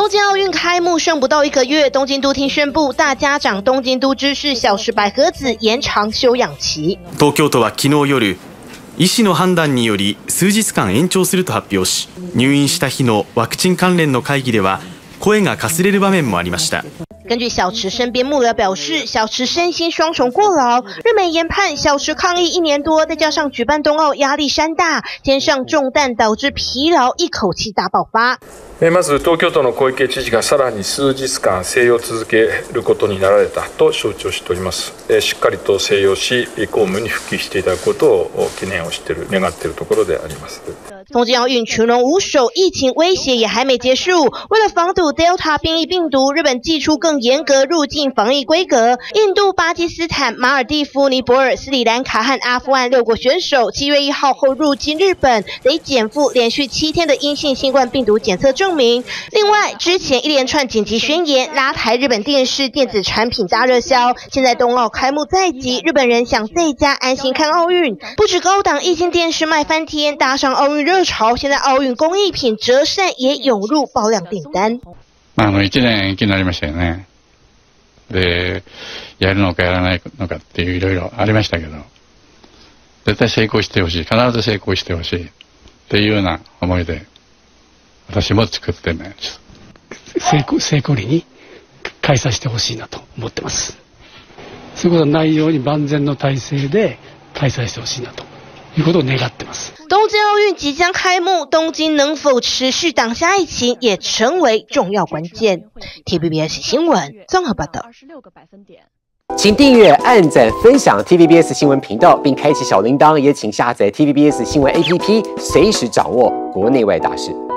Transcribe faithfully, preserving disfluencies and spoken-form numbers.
东京奥运开幕剩不到一个月，东京都厅宣布，大家长东京都知事小池百合子延长休養期。 東京都は昨日夜、医師の判断により数日間延長すると発表し、入院した日のワクチン関連の会議では声がかすれる場面もありました。 根据小池身边幕僚表示，小池身心双重过劳，日媒研判小池抗疫一年多，再加上举办冬奥压力山大，肩上重担导致疲劳，一口气大爆发。 まず東京都の小池知事がさらに数日間静養を続けることになられたと承知をしております。しっかりと静養し、公務に復帰していただくことを懸念をしている、願っているところであります。 东京奥运群龙无首，疫情威胁也还没结束。为了防堵 Delta 变异病毒，日本祭出更严格入境防疫规格。印度、巴基斯坦、马尔地夫、尼泊尔、斯里兰卡和阿富汗六国选手，七月一号后入境日本，得减负连续七天的阴性新冠病毒检测证明。另外，之前一连串紧急宣言拉抬日本电视电子产品大热销，现在冬奥开幕在即，日本人想在家安心看奥运，不止高档液晶电视卖翻天，搭上奥运热潮，现在奥运工艺品折扇也涌入爆量订单。 あの一年延期になりましたよね。で、やるのかやらないのかっていういろいろありましたけど、絶対成功してほしい、必ず成功してほしいっていうような思いで、私も作ってね。 成功成功裏に開催してほしいなと思ってます。そういうことのないように万全の体制で開催してほしいなということを願ってます。 东京奥运即将开幕，东京能否持续挡下疫情也成为重要关键。T V B S 新闻综合报道。 请订阅、按赞、分享 T V B S 新闻频道，并开启小铃铛，也请下载 T V B S 新闻 A P P， 随时掌握国内外大事。